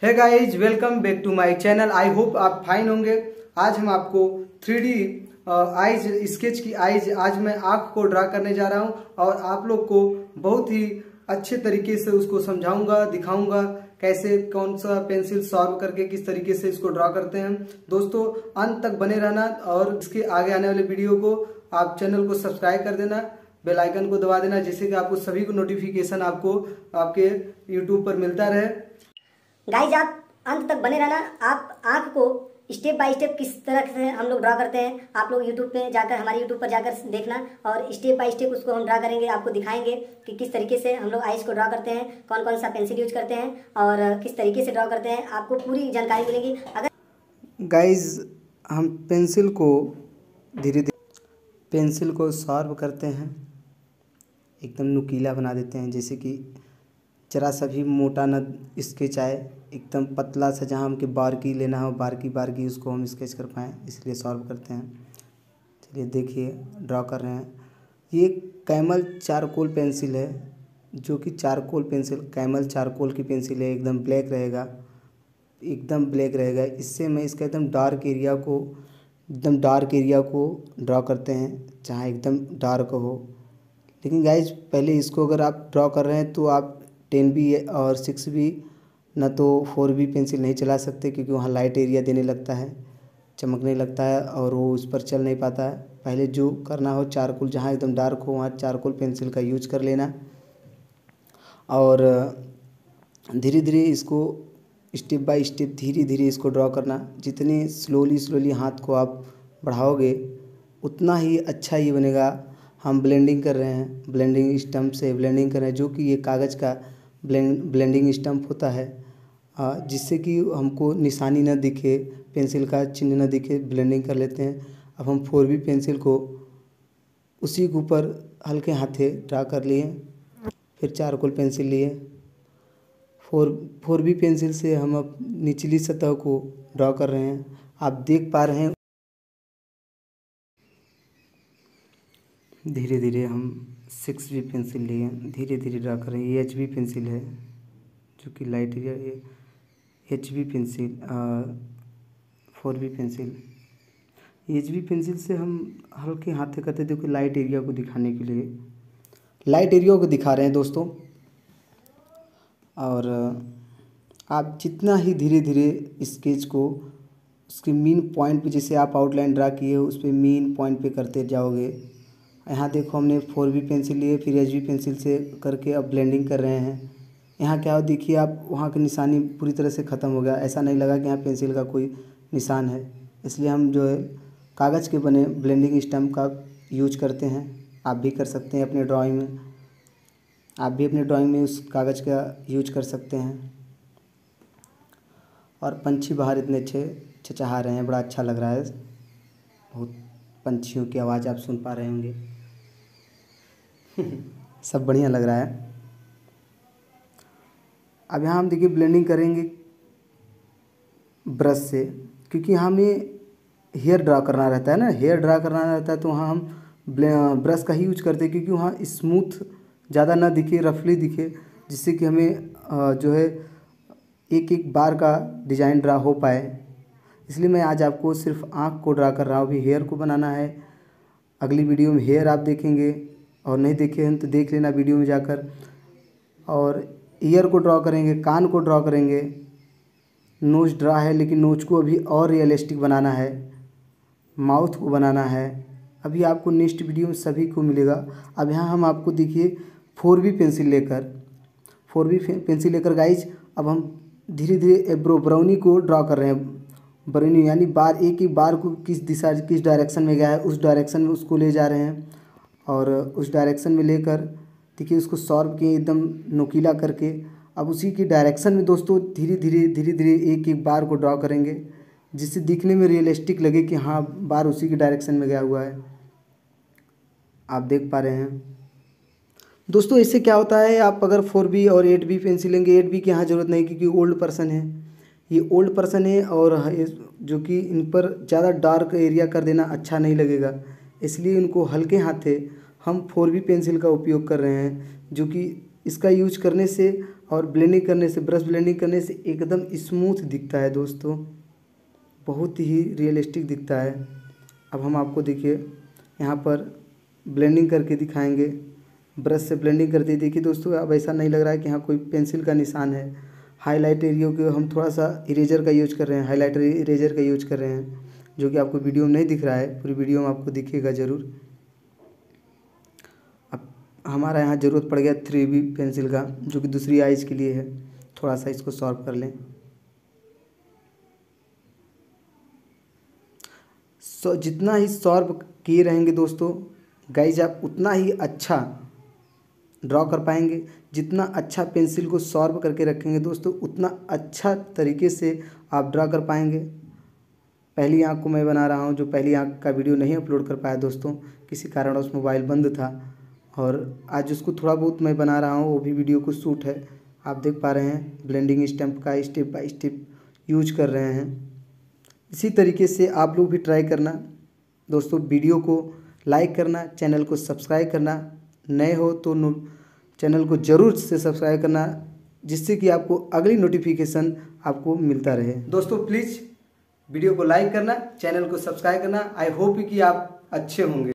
Hey guys, welcome back to my channel. I hope आप fine होंगे। आज हम आपको 3D आइज स्केच की आइज आज मैं आंख को ड्रा करने जा रहा हूं और आप लोग को बहुत ही अच्छे तरीके से उसको समझाऊंगा, दिखाऊंगा कैसे कौन सा पेंसिल सॉल्व करके किस तरीके से इसको ड्रा करते हैं। दोस्तों अंत तक बने रहना और इसके आगे आने वाले वीडियो को आप चैनल को सब्सक्राइब कर देना, बेल आइकन को दबा देना, जिससे कि आपको सभी को नोटिफिकेशन आपको आपके यूट्यूब पर मिलता रहे। गाइज आप अंत तक बने रहना। आप आंख को स्टेप बाय स्टेप किस तरह से हम लोग ड्रा करते हैं, आप लोग यूट्यूब पे जाकर हमारे यूट्यूब पर जाकर देखना और स्टेप बाय स्टेप उसको हम ड्रा करेंगे, आपको दिखाएंगे कि किस तरीके से हम लोग आइज को ड्रा करते हैं, कौन कौन सा पेंसिल यूज करते हैं और किस तरीके से ड्रा करते हैं, आपको पूरी जानकारी मिलेगी। अगर गाइज हम पेंसिल को धीरे धीरे पेंसिल को शार्प करते हैं, एकदम नुकीला बना देते हैं, जैसे कि जरा सा भी मोटा न स्केच आए, एकदम पतला सा, जहाँ हमके बारीकी लेना हो बारीकी उसको हम स्केच कर पाएँ, इसलिए सॉल्व करते हैं। चलिए देखिए ड्रा कर रहे हैं। ये कैमल चारकोल पेंसिल है, जो कि चारकोल पेंसिल कैमल चारकोल की पेंसिल है, एकदम ब्लैक रहेगा, एकदम ब्लैक रहेगा। इससे मैं इसका एकदम डार्क एरिया को ड्रा करते हैं, जहाँ एकदम डार्क हो। लेकिन गाइज पहले इसको अगर आप ड्रा कर रहे हैं तो आप 10B और 6B न तो 4B पेंसिल नहीं चला सकते, क्योंकि वहाँ लाइट एरिया देने लगता है, चमकने लगता है और वो उस पर चल नहीं पाता है। पहले जो करना हो चारकोल, जहाँ एकदम डार्क हो वहाँ चारकोल पेंसिल का यूज कर लेना और धीरे धीरे इसको स्टेप बाय स्टेप धीरे धीरे इसको ड्रा करना। जितने स्लोली हाथ को आप बढ़ाओगे उतना ही अच्छा ये बनेगा। हम ब्लेंडिंग कर रहे हैं, ब्लेंडिंग स्टम्प से ब्लेंडिंग कर रहे हैं, जो कि ये कागज़ का ब्लेंडिंग स्टम्प होता है, जिससे कि हमको निशानी न दिखे, पेंसिल का चिन्ह न दिखे, ब्लेंडिंग कर लेते हैं। अब हम 4B पेंसिल को उसी के ऊपर हल्के हाथे ड्रा कर लिए, फिर चारकोल पेंसिल लिए। 4B पेंसिल से हम अब निचली सतह को ड्रा कर रहे हैं, आप देख पा रहे हैं। धीरे धीरे हम 6B पेंसिल लिए, धीरे धीरे ड्रा कर रहे हैं। ये HB पेंसिल है, जो कि लाइट एरिया, ये HB pencil 4B pencil. HB pencil से हम हल्के हाथ से करते, देखो लाइट एरिया को दिखाने के लिए, लाइट एरिया को दिखा रहे हैं दोस्तों। और आप जितना ही धीरे धीरे स्केच को उसके मेन पॉइंट पे, जैसे आप आउटलाइन ड्रा किए हो उस पर मेन पॉइंट पे करते जाओगे। यहाँ देखो हमने 4B पेंसिल लिए, फिर HB पेंसिल से करके अब ब्लेंडिंग कर रहे हैं। यहाँ क्या हो देखिए आप, वहाँ की निशानी पूरी तरह से ख़त्म हो गया, ऐसा नहीं लगा कि यहाँ पेंसिल का कोई निशान है। इसलिए हम जो है कागज़ के बने ब्लेंडिंग स्टम्प का यूज करते हैं। आप भी कर सकते हैं अपने ड्राइंग में, आप भी अपने ड्राइंग में उस कागज़ का यूज कर सकते हैं। और पंछी बाहर इतने अच्छे चहचहा रहे हैं, बड़ा अच्छा लग रहा है, बहुत पंछियों की आवाज़ आप सुन पा रहे होंगे। सब बढ़िया लग रहा है। अब यहाँ हम देखिए ब्लेंडिंग करेंगे ब्रश से, क्योंकि हमें हेयर ड्रा करना रहता है ना, हेयर ड्रा करना रहता है, तो वहाँ हम ब्रश का ही यूज करते हैं, क्योंकि वहाँ स्मूथ ज़्यादा ना दिखे, रफली दिखे, जिससे कि हमें जो है एक एक बार का डिज़ाइन ड्रा हो पाए। इसलिए मैं आज आपको सिर्फ आँख को ड्रा कर रहा हूँ। अभी हेयर को बनाना है, अगली वीडियो में हेयर आप देखेंगे, और नहीं देखे हैं तो देख लेना वीडियो में जाकर। और ईयर को ड्रा करेंगे, कान को ड्रा करेंगे, नोज ड्रा है लेकिन नोज को अभी और रियलिस्टिक बनाना है, माउथ को बनाना है। अभी आपको नेक्स्ट वीडियो में सभी को मिलेगा। अब यहाँ हम आपको देखिए 4B पेंसिल लेकर गाइज अब हम धीरे धीरे ब्राउनी को ड्रा कर रहे हैं। ब्राउनी यानी बार, एक ही बार को किस डायरेक्शन में गया है उस डायरेक्शन में उसको ले जा रहे हैं, और उस डायरेक्शन में लेकर देखिए उसको सॉल्व किए एकदम नुकीला करके। अब उसी की डायरेक्शन में दोस्तों धीरे धीरे एक एक बार को ड्रा करेंगे, जिससे दिखने में रियलिस्टिक लगे कि हाँ बार उसी की डायरेक्शन में गया हुआ है। आप देख पा रहे हैं दोस्तों। इससे क्या होता है, आप अगर 4B और 8B पेंसिल लेंगे, 8B की यहाँ ज़रूरत नहीं, क्योंकि ओल्ड पर्सन है, ये ओल्ड पर्सन है, और जो कि इन पर ज़्यादा डार्क एरिया कर देना अच्छा नहीं लगेगा, इसलिए इनको हल्के हाथे हम 4B पेंसिल का उपयोग कर रहे हैं, जो कि इसका यूज करने से और ब्लेंडिंग करने से, ब्रश ब्लेंडिंग करने से एकदम स्मूथ दिखता है दोस्तों, बहुत ही रियलिस्टिक दिखता है। अब हम आपको देखिए यहाँ पर ब्लेंडिंग करके दिखाएंगे, ब्रश से ब्लेंडिंग करते देखिए दोस्तों, अब ऐसा नहीं लग रहा है कि यहाँ कोई पेंसिल का निशान है। हाईलाइट एरिया के हम थोड़ा सा इरेजर का यूज कर रहे हैं, हाईलाइटर इरेजर का यूज कर रहे हैं, जो कि आपको वीडियो में नहीं दिख रहा है, पूरी वीडियो में आपको दिखेगा ज़रूर। अब हमारा यहाँ ज़रूरत पड़ गया 3B पेंसिल का, जो कि दूसरी आइज़ के लिए है। थोड़ा सा इसको सॉर्प कर लें। जितना ही सॉर्प किए रहेंगे दोस्तों गाइज, आप उतना ही अच्छा ड्रॉ कर पाएंगे। जितना अच्छा पेंसिल को सॉर्प करके रखेंगे दोस्तों, उतना अच्छा तरीके से आप ड्रॉ कर पाएंगे। पहली आँख को मैं बना रहा हूँ, जो पहली आँख का वीडियो नहीं अपलोड कर पाया दोस्तों, किसी कारणवश मोबाइल बंद था, और आज उसको थोड़ा बहुत मैं बना रहा हूँ, वो भी वीडियो को शूट है। आप देख पा रहे हैं ब्लेंडिंग स्टैम्प का स्टेप बाय स्टेप यूज कर रहे हैं। इसी तरीके से आप लोग भी ट्राई करना दोस्तों। वीडियो को लाइक करना, चैनल को सब्सक्राइब करना, नए हो तो चैनल को ज़रूर से सब्सक्राइब करना, जिससे कि आपको अगली नोटिफिकेशन आपको मिलता रहे। दोस्तों प्लीज़ वीडियो को लाइक करना, चैनल को सब्सक्राइब करना। आई होप कि आप अच्छे होंगे।